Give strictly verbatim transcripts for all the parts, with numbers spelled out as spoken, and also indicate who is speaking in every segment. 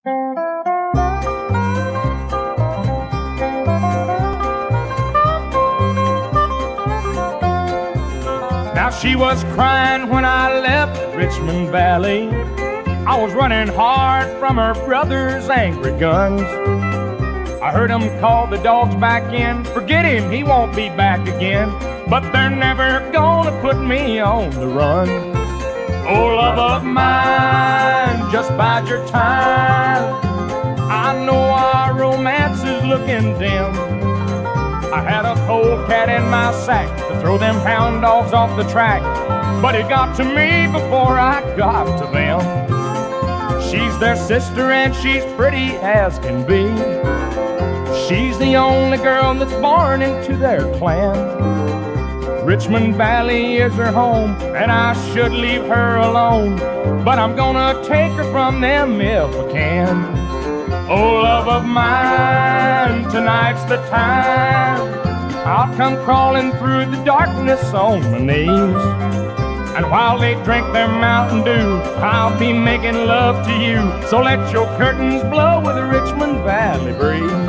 Speaker 1: Now she was crying when I left Richmond Valley. I was running hard from her brother's angry guns. I heard him call the dogs back in. Forget him, he won't be back again. But they're never gonna put me on the run. Oh, love of mine, just bide your time. I know our romance is looking dim. I had a cold cat in my sack to throw them hound dogs off the track, but it got to me before I got to them. She's their sister and she's pretty as can be. She's the only girl that's born into their clan. Richmond Valley is her home, and I should leave her alone, but I'm gonna take her from them if I can. Oh, love of mine, tonight's the time. I'll come crawling through the darkness on my knees, and while they drink their Mountain Dew, I'll be making love to you. So let your curtains blow with the Richmond Valley breeze.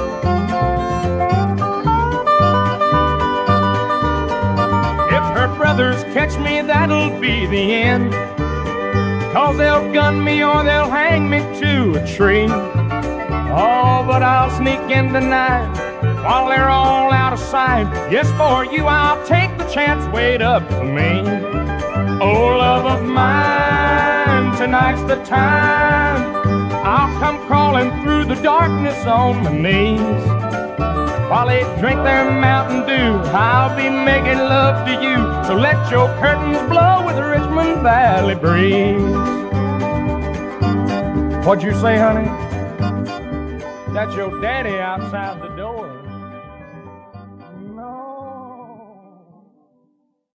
Speaker 1: Brothers catch me, that'll be the end, 'cause they'll gun me or they'll hang me to a tree. Oh, but I'll sneak in tonight while they're all out of sight. Yes, for you I'll take the chance, wait up for me. Oh, love of mine, tonight's the time. I'll come crawling through the darkness on my knees. While they drink their Mountain Dew, I'll be making love to you. So let your curtains blow with the Richmond Valley breeze. What'd you say, honey? That's your daddy outside the door.